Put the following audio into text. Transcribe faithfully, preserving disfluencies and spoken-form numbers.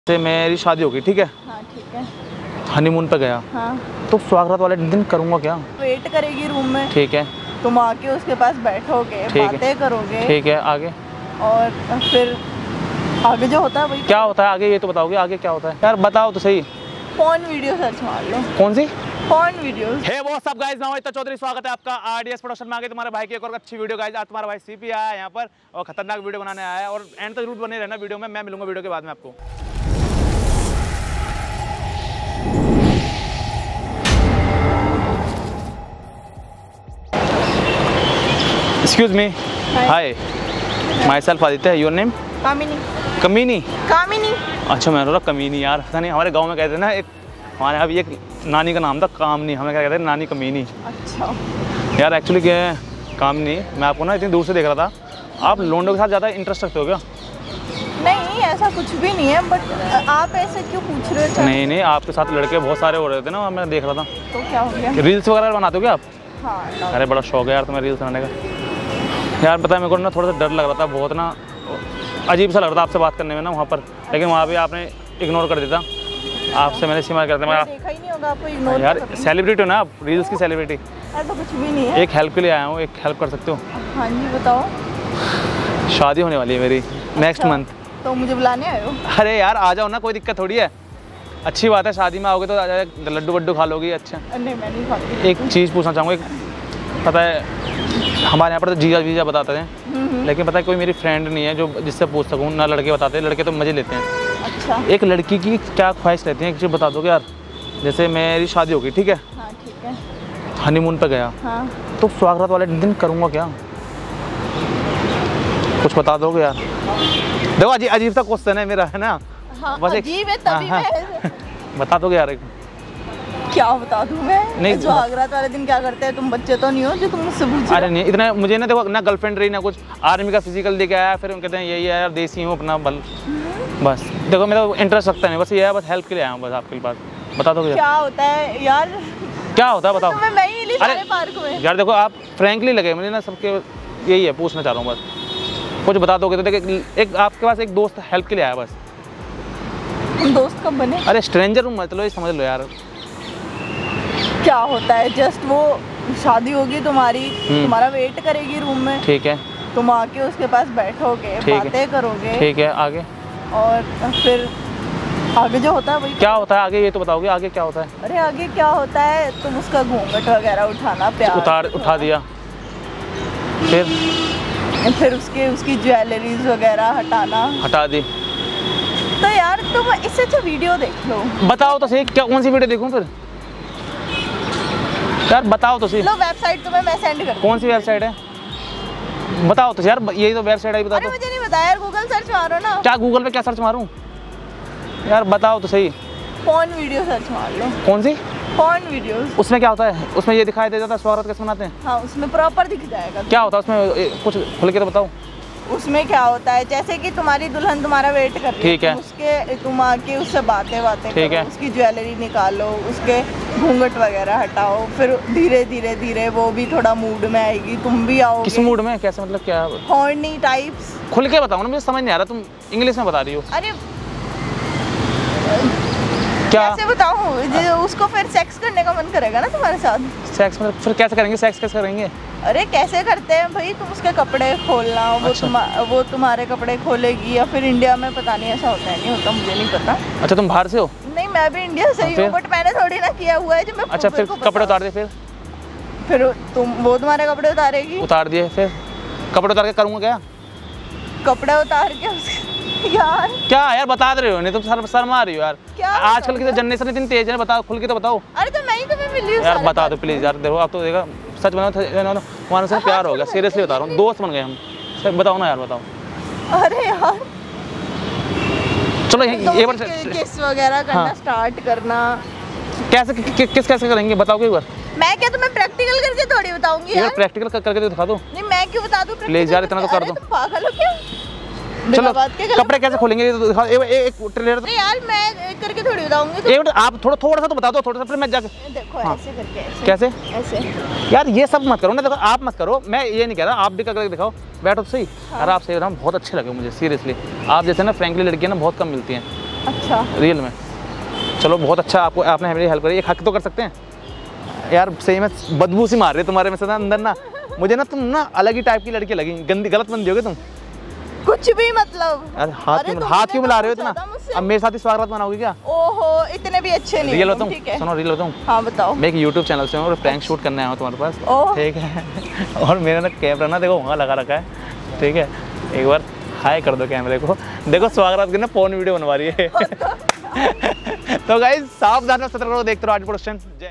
से मेरी शादी होगी, ठीक है। हाँ ठीक है। हनीमून पे गया। हाँ। तो स्वागत वाले दिन करूँगा क्या? वेट करेगी रूम में, ठीक है। तुम आके उसके पास बैठोगे, बातें करोगे, ठीक है। आगे और फिर आगे जो होता है वही क्या होता है? आगे ये तो बताओगे, आगे क्या होता है यार, बताओ तो सही। फोन वीडियो सर्च मार लो। कौन सी फोन वीडियो? हे वो सब गाइस, मैं अमित चौधरी, स्वागत है आपका आरडीएस प्रोडक्शन में। आगे तुम्हारे भाई की एक और अच्छी वीडियो गाइस। आज तुम्हारा भाई सीपी आया है यहाँ पर और खतरनाक वीडियो बनाने आया है, और एंड तक जरूर बने रहना वीडियो में। मैं मिलूंगा वीडियो के बाद में आपको। Excuse me, hi, my self Aditya, your name? कामिनी। कमीनी? कामिनी। अच्छा, मैं बोला कमीनी यार, पता नहीं, हमारे गांव में कहते हैं ना, एक हमारे यहाँ भी एक नानी का नाम था कामनी, हमें क्या कहते हैं, नानी कमीनी। अच्छा यार एक्चुअली क्या है कामनी, मैं आपको ना इतनी दूर से देख रहा था, आप लोंडो के साथ ज़्यादा इंटरेस्ट रखते हो क्या? नहीं, ऐसा कुछ भी नहीं है, बट आप ऐसे क्यों पूछ रहे हो? नहीं नहीं, आपके साथ लड़के बहुत सारे हो रहे थे ना, मैं देख रहा था। तो क्या हो गया? रील्स वगैरह बनाते हो क्या आप? हाँ। अरे बड़ा शौक है यार तुम्हें रील्स बनाने का। यार पता है, मेरे को ना थोड़ा सा डर लग रहा था, बहुत ना अजीब सा लग रहा था आपसे बात करने में ना वहाँ पर, लेकिन वहाँ पे आपने इग्नोर कर दिया था। आपसे मैंने सीमा करते मैं देखा ही नहीं होगा आपको इग्नोर। यार सेलिब्रिटी हो ना आप, रील्स की सेलिब्रिटी। ऐसा कुछ भी नहीं है। एक हेल्प के लिए आया हूँ, एक हेल्प कर सकते हो? हाँ जी बताओ। शादी होने वाली है मेरी नेक्स्ट मंथ। तो मुझे बुलाने आए हो? अरे यार आ जाओ ना, कोई दिक्कत थोड़ी है, अच्छी बात है। शादी में आओगे तो लड्डू वड्डू खा लोगी। अच्छा नहीं, मैं नहीं खाती। एक चीज़ पूछना चाहूँगा, एक पता है हमारे यहाँ पर तो जीजा वीजा बताते हैं, लेकिन पता है कोई मेरी फ्रेंड नहीं है जो जिससे पूछ सकूँ ना। लड़के बताते हैं, लड़के तो मज़े लेते हैं। अच्छा। एक लड़की की क्या ख्वाहिश रहती है, एक चीज़ बता दोगे यार? जैसे मेरी शादी होगी, ठीक है। हाँ ठीक है। हनीमून पे गया। हाँ। तो स्वागत वाले दिन करूँगा क्या? कुछ बता दोगे यार? देखो अजीब अजीब सा क्वेश्चन है मेरा, है ना? हाँ, बस एक अजीब है तभी हाँ, मैं बता दोगे यार? एक क्या बता दूं मैं? नहीं, स्वागत वाले दिन क्या करते हैं? तुम बच्चे तो नहीं हो जो तुम मुझसे पूछ? अरे नहीं, इतना मुझे ना, देखो ना गर्लफ्रेंड रही ना कुछ, आर्मी का फिजिकल लेके आया, फिर कहते हैं यही है यार, देसी हूँ अपना बल। बस देखो मेरा इंटरेस्ट रखता नहीं, बस ये है, बस हेल्प के लिए आया हूँ बस आपके पास। बता दोगे क्या होता है यार? क्या होता है बताओ? मैं ही मिली सारे पार्क में। यार देखो आप फ्रैंकली लगे मुझे ना, सबके यही है, पूछना चाह रहा हूँ बस, कुछ बता दोगे तो। देखिए एक आपके पास एक दोस्त हेल्प के लिए आया बस। तुम दोस्त कब बने? अरे स्ट्रेंजर हूँ मतलब, ये समझ लो यार। क्या होता है, जस्ट वो शादी होगी तुम्हारी, तुम्हारा वेट करेगी रूम में, ठीक है। तुम आके उसके पास बैठोगे, बातें करोगे, ठीक है। आगे? और फिर आगे जो होता है वही क्या होता है? आगे ये तो बताओगे, आगे क्या होता है? अरे आगे क्या होता है, तुम उसका घूंघट वगैरह उठाना, प्यार उतार उठा दिया, फिर फिर उसके उसकी ज्वेलरीज वगैरह हटाना, हटा दी। तो यार तुम इससे अच्छा वीडियो देख लो। बताओ तो सही, क्या कौन सी वीडियो देखूं फिर? यार बताओ तो सही। लो वेबसाइट तुम्हें मैं सेंड कर। कौन सी वेबसाइट है बताओ तो यार, यही तो वेबसाइट है, बता दो। अरे मुझे नहीं बताया यार, गूगल सर्च मारो ना। क्या गूगल पे क्या सर्च मारूं यार, बताओ तो सही। फोन वीडियो सर्च मार लो। कौन सी? Phone videos. उसमें क्या होता है? उसमें ये दिखाई दे जाता है स्वागत कैसे मनाते हैं? हाँ उसमें प्रॉपर दिख जाएगा। क्या होता है उसमें, कुछ खुल के तो बताओ। उसमें क्या होता है, जैसे कि तुम्हारी दुल्हन तुम्हारा वेट कर रही है, ठीक है। उसके तुम आके उससे बातें बातें ठीक है। उसकी ज्वेलरी निकालो, उसके घूंघट वगैरह हटाओ, फिर धीरे धीरे धीरे वो भी थोड़ा मूड में आएगी, तुम भी आओगे। किस मूड में? कैसे मतलब क्या? Horny types. खुल के बताओ ना, मुझे समझ नहीं आ रहा, तुम इंग्लिश में बता रही हो। अरे क्या कैसे बताऊं? उसको फिर सेक्स करने का मन करेगा ना तुम्हारे साथ। सेक्स मतलब फिर कैसे करेंगे? सेक्स कैसे करेंगे? अरे कैसे करते हैं भाई, तुम उसके कपड़े खोलना, वो अच्छा। तुम वो तुम्हारे कपड़े खोलेगी, या फिर इंडिया में पता नहीं ऐसा होता है नहीं होता, मुझे नहीं पता। अच्छा तुम बाहर से हो? नहीं मैं भी इंडिया से ही हूँ, बट मैंने थोड़ी ना किया हुआ है जो मैं। अच्छा फिर कपड़े उतार दे, फिर फिर तुम वो तुम्हारे कपड़े उतारेगी। उतार दिए, फिर कपड़े उतार के करूँगा क्या? कपड़े उतार के उसके यार क्या यार बता रहे हो? नहीं तुम सर शर्मा रही हो यार। क्या आजकल की तो जनरेशन इतनी तेज है, बताओ खुल के तो बताओ। अरे तो मैं ही तुम्हें मिली हूँ यार बता दो प्लीज यार, देखो आप तो देखा सच बताओ, वहाँ से प्यार हो गया, सीरियसली बता रहा हूँ, दोस्त बन गए हम। सर बताओ ना यार, बताओ। अरे यार चलो ये बार किस वगैरह करना स्टार्ट करना। कैसे किस कैसे करेंगे बताओ एक बार? मैं क्या तुम्हें प्रैक्टिकल करके थोड़ी बताऊंगी यार? प्रैक्टिकल करके दिखा दो। नहीं मैं क्यों बता दूं? प्लीज यार इतना तो कर दो। पागल हो क्या? चलो कपड़े कैसे खोलेंगे ये तो दिखाओ। एक एक ट्रेलर तो यार मैं करके थोड़ी बताऊंगी। एक मिनट आप थोड़ा थोड़ा सा तो बता दो, थोड़ा सा फिर मैं जाके देखो ऐसे करके ऐसे। कैसे? ऐसे यार ये सब मत करो ना, देखो आप मत करो, मैं ये नहीं कह रहा, आप भी करके दिखाओ। बैठो तो सही। यार आप सही रहा, बहुत अच्छे लगे मुझे सीरियसली। आप जैसे ना फ्रैंकली लड़कियां ना बहुत कम मिलती हैं। अच्छा रियल में। चलो बहुत अच्छा, आपको आपने मेरी हेल्प करी, एक हक तो कर सकते हैं यार। सही में बदबू सी मार रही है तुम्हारे में से ना अंदर ना, मुझे ना तुम ना अलग ही टाइप की लड़की लगी, गंदी गलत बंदी होगे तुम। कुछ भी मतलब। अरे हाथ अरे क्यों हाथ क्यों मिला रहे हो इतना? पूछा था मुझसे। अब मेरे साथ ही स्वागत मनाओगे क्या? ओहो इतने भी अच्छे नहीं रियल हो होता तुम, हूँ, ठीक है। सुनो रियल होता हूँ। हाँ बताओ। मैं एक यूट्यूब चैनल से हूँ और प्रैंक शूट करने आया हूँ तुम्हारे पास, ओह। ठीक है। और मेरा ना कैमरा ना देखो वहाँ लगा रखा है, ठीक है। एक बार हाय कर दो कैमरे को, देखो स्वागत की ना फोन वीडियो बनवा रही है। तो गाइस सावधान सतर्क रहो, देखते रहो आज प्रोडक्शन। जय